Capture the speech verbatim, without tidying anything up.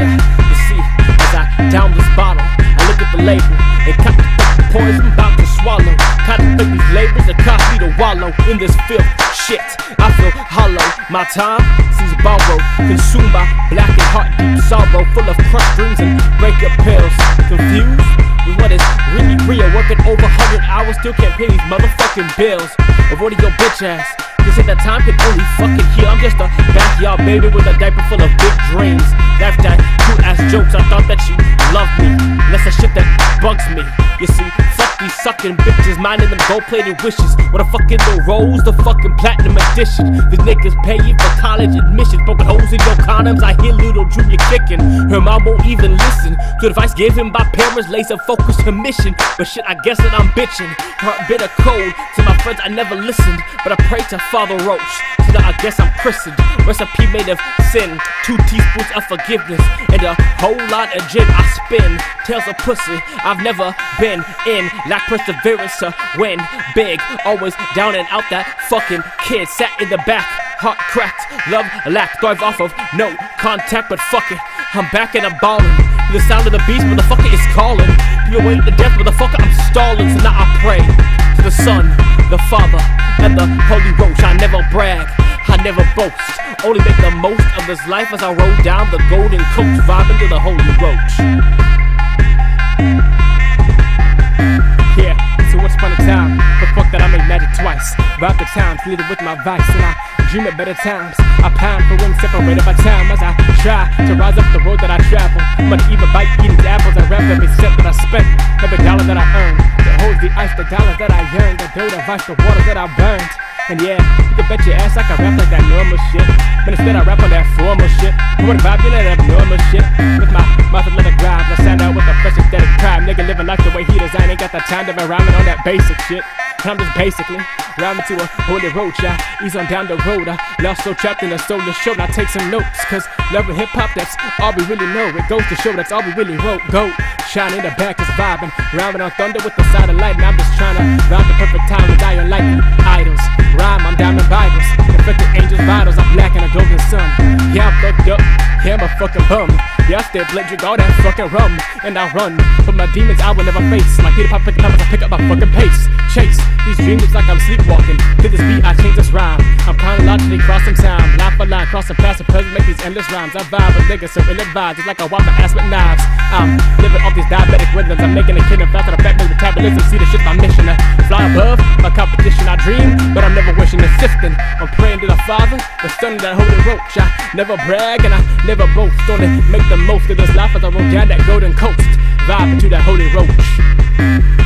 at. You see, as I down this bottle, I look at the label and contemplate the poison I'm about to swallow. Contemplate these labels that cause me to wallow in this filth. Shit, I feel hollow. My time seems borrowed, consumed by black and heart deep sorrow, full of crushed dreams and breakup pills. Confused with what is really real, working over a hundred hours, still can't pay these motherfucking bills. Avoiding your bitch ass. You say that time can only fucking heal. I'm just a backyard baby with a diaper full of big dreams. Laughed at cute ass jokes, I thought that you loved me. And that's the shit that bugs me. You see, fuck these sucking bitches, minding them gold-plated wishes. What the fucking the rolls, the fucking platinum edition. These niggas pay you for college admissions, poking holes in your condoms. I hear little Junior kicking. Her mom won't even listen to advice given by parents, laser focused her mission. But shit, I guess that I'm bitching. Heart bitter cold. To my friends, I never listened, but I pray to Father Roach. So now I guess I'm christened. Recipe made of sin, two teaspoons of forgiveness, and a whole lot of gin I spin. Tales of pussy I've never been in. Lack perseverance to win big. Always down and out that fucking kid. Sat in the back, heart cracked, love lack. Thrive off of no contact, but fuck it, I'm back and I'm ballin'. The sound of the beast, motherfucker, is calling. People waiting to death, motherfucker, I'm stalling. So now I pray to the Son, the Father, and the Holy Roach. I never brag, I never boast. Only make the most of this life as I roll down the golden coach, vibing to the Holy Roach. Yeah, so once upon a time, but fuck that, I made magic twice. Vibe the time, fleeted with my vice, and I dream of better times. I pine for wings separated by time as I try to rise up the road that I travel. But even bite eating apples, I rap every cent that I spent, every dollar that I earn. That holds the ice, the dollars that I yearn, the dough, the vice, the water that I burned. And yeah, you can bet your ass I can rap like that normal shit, but instead I rap on that formal shit. I wanna vibe in that abnormal shit with my mouth and leather grind. I stand out with a fresh aesthetic prime. Nigga living life the way he designed, ain't got the time to be rhyming on that basic shit. And I'm just basically rhyming to a holy roach. I ease on down the road. I lost so trapped in the soul. Show I take some notes, cause love and hip hop, that's all we really know. It goes to show that's all we really wrote. Go shine in the back is vibing, rhyming on thunder with the side of light. And I'm just trying to rhyme the perfect time and die on lightning idols. Rhyme, I'm diamond Bibles, infected angels vitals. I'm black in a golden sun. Yeah, I'm fucked up, yeah, I'm a fucking bum. Yeah, I stay blood, drink all that fucking rum, and I run from my demons I will never face. Like Peter Pop pick up, I pick up my fucking pace. Chase these dreams, it's like I'm sleepwalking. To this beat, I change this rhyme. I'm chronologically crossing time, line for line, crossing past the present, make these endless rhymes. I vibe with niggas, so ill advised. It's like I wipe my ass with knives. I'm living off these diabetic rhythms. I'm making a killing faster than fat with metabolism. See the shit's my mission to fly above my competition. I dream, but I'm never wishing and sifting. I'm praying to the Father, the Son, that Holy Roach. I never brag and I never boast. Only make the most of this life as I roll down that golden coast, vibing to that Holy Roach.